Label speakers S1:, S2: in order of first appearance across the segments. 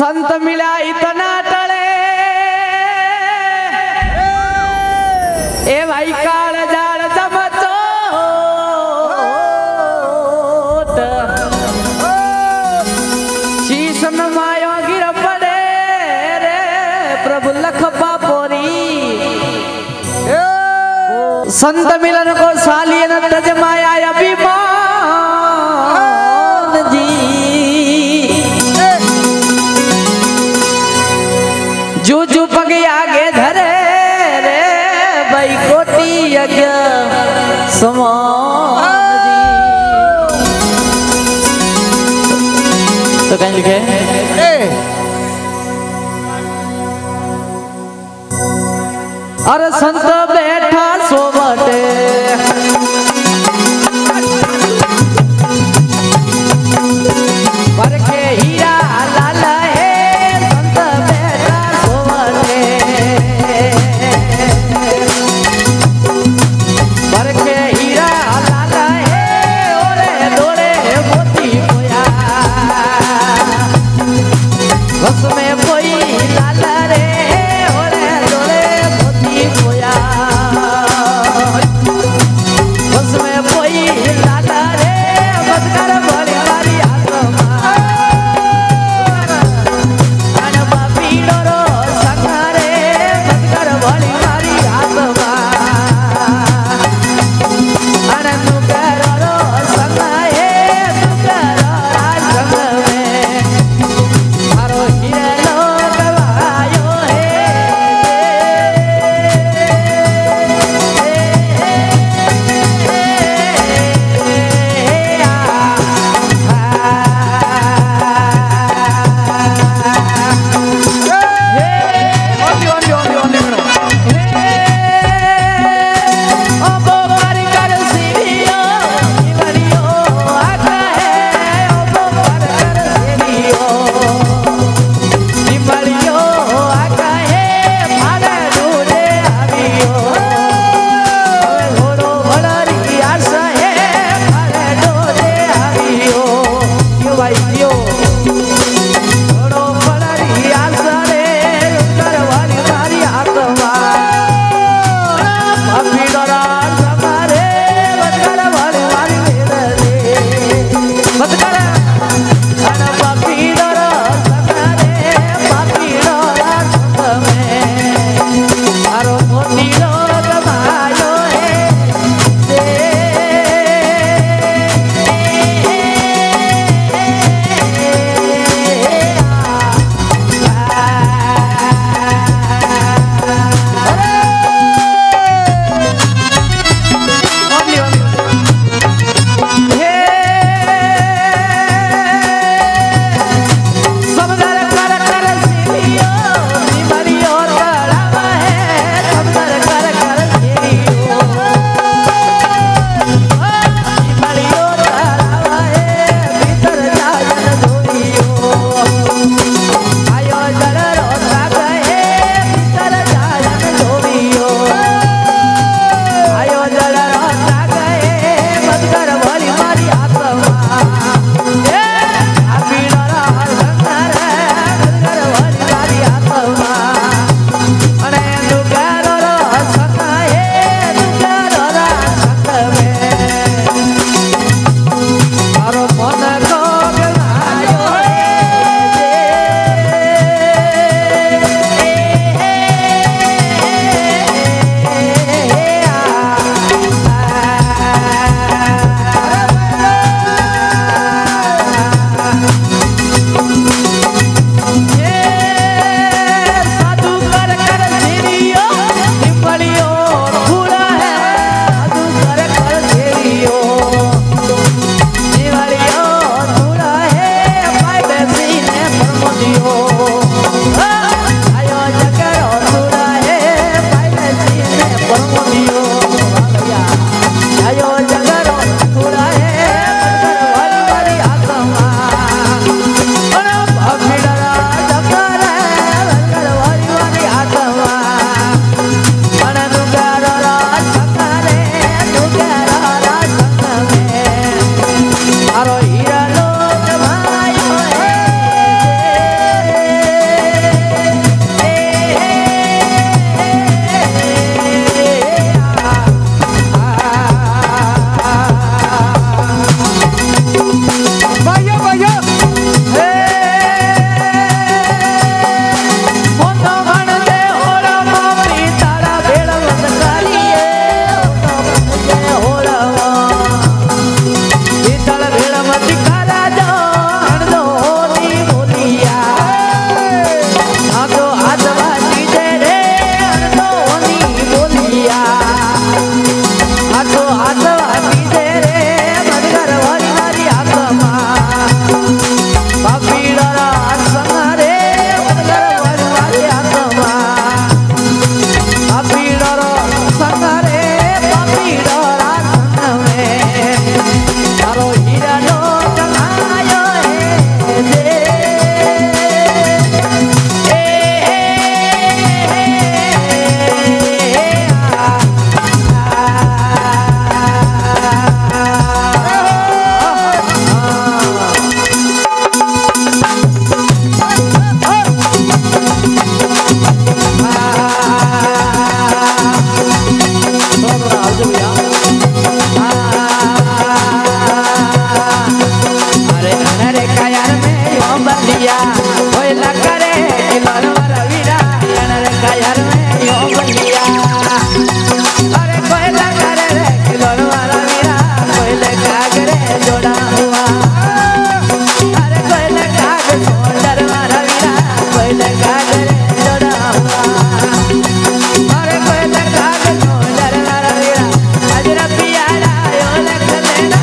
S1: संत मिला इतना टले ए भाई काल जाल जमचो शीश मायो गिर पड़े रे प्रभु लख पापोरी संत मिलन को सालिए न तजमाया अभिमान जी जू पग आगे धरे रे भाई कोटी यज्ञ समान जी। तो कहीं लिखे अरे संत बैठा सोवटे परखे हीरा लाल है संत बैठा सोवटे परखे हीरा लाल है ओरे डोले मोती पोया बस में कोई लाल रे ओरे डोले मोती पोया यो बलिया कोई न करे किलोन वाला वीरा अनर कायर में यो बलिया अरे कोई न करे रे किलोन वाला वीरा कोई ले कागरे जोड़ा हुआ अरे कोई ले काग सोंडर वाला वीरा कोई ले कागरे जोड़ा हुआ अरे कोई ले काग सोंडर वाला वीरा अजरा पियारा यो लख लेना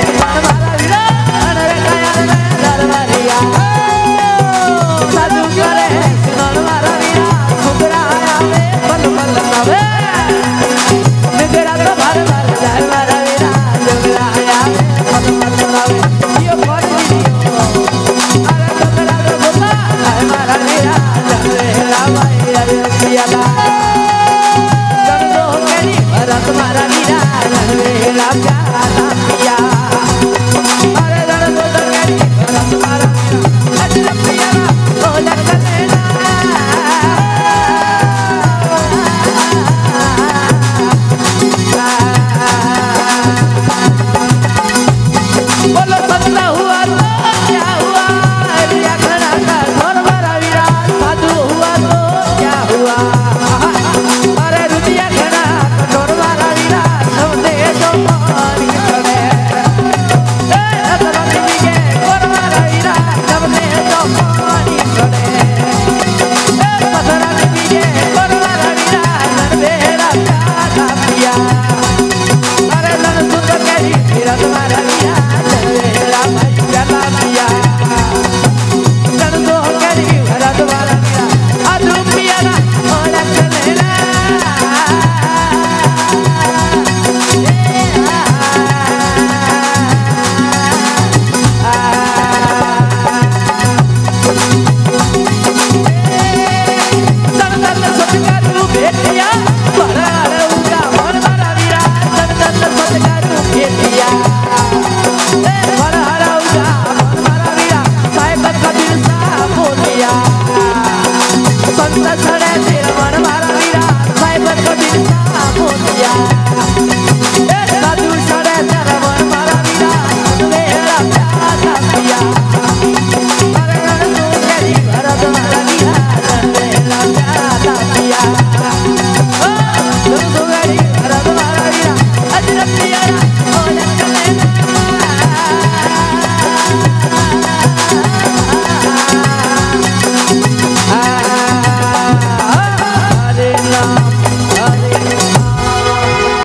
S1: साधु